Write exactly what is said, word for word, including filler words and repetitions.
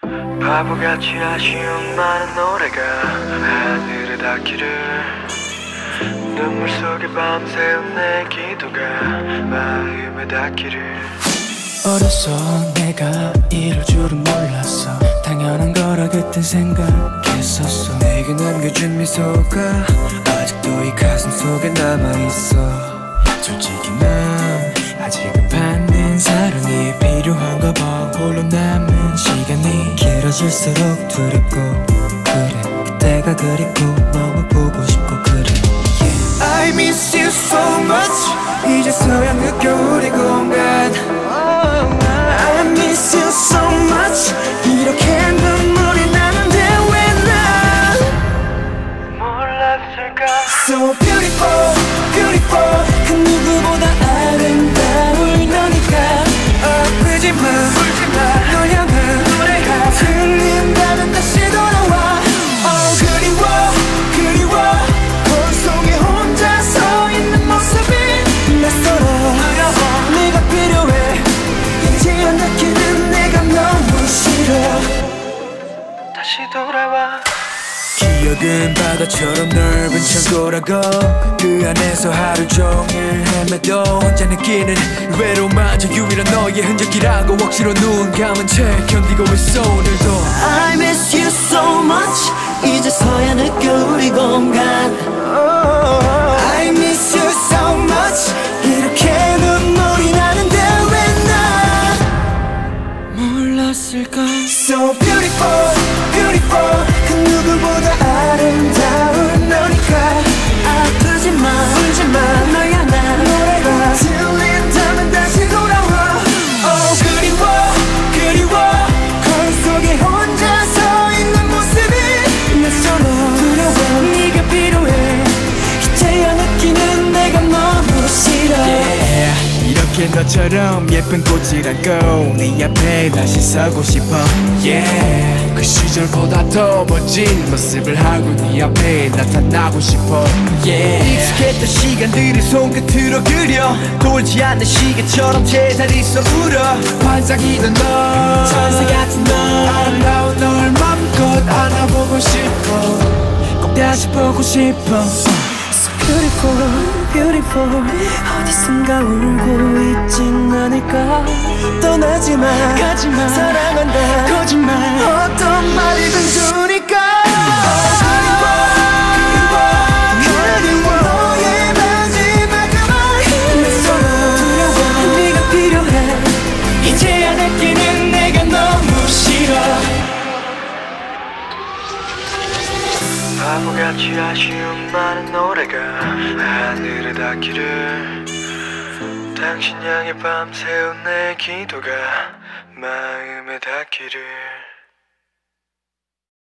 바보같이 아쉬운 많은 노래가 하늘에 닿기를 눈물 속에 밤새운 내 기도가 마음에 닿기를 어려서 내가 이럴 줄은 몰랐어. 당연한 거라 그땐 생각했었어. 내게 남겨준 미소가 아직도 이 가슴 속에 남아있어. 솔직히 난 아직은 받는 사랑이 필요한가 봐. 홀로 남은 시간이 길어질수록 두렵고 그래 그때가 그립고 너무 보고 싶고 그래 yeah. I miss you so much 이제서야 느껴 우리 공간 I miss you so much 이렇게 눈물이 나는데 왜 난 몰랐을까. So beautiful, beautiful 그 누구보다 아름다울 너니까 아프지마, 울지마 널 향한 노래가 들린다면 다시 돌아와 Oh 그리워, 그리워 거울 속에 혼자 서 있는 모습이 낯설어 두려워 네가 필요해 이제야 느끼는 내가 너무 싫어 다시 돌아와. 기억은 바다처럼 넓은 창고라고 그 안에서 하루 종일 헤매도 혼자 느끼는 외로움마저 유일한 너의 흔적이라고 억지로 눈 감은 채 견디고 있어 오늘도 I miss you so much 이제서야 느껴 우리 공간 I miss you so much 이렇게 눈물이 나는데 왜 난 몰랐을까. So beautiful, beautiful 그 누구보다 아름다운 너니까 아프지마, 울지마 널 향한 노래가 들린다면 다시 돌아와 Oh 그리워, 그리워 거울 속에 혼자 서 있는 모습이 낯설어 두려워 네가 필요해 이제야 느끼는 내가 너무 싫어 yeah. 이렇게 너처럼 예쁜 꽃이라고 네 앞에 다시 서고 싶어 yeah. 그 시절보다 더 멋진 모습을 하고 네 앞에 나타나고 싶어 yeah. 익숙했던 시간들을 손끝으로 그려 돌지 않는 시계처럼 제자리 서 울어 반짝이던 너 천사 같은 너 아름다운 널 맘껏 안아보고 싶어. 꼭 다시 보고 싶어. So beautiful, beautiful 어디선가 울고 있진 않을까 떠나지마 가지마 사랑한다 거짓말 어떤 말이든 좋으니까 그리워 너의 마지막 그 말 낯설어 두려워 네가 필요해 이제야 느끼는 내가 너무 싫어. 바보같이 아쉬운 많은 노래가 하늘에 닿기를 당신 향해 밤새운 내 기도가 마음에 닿기를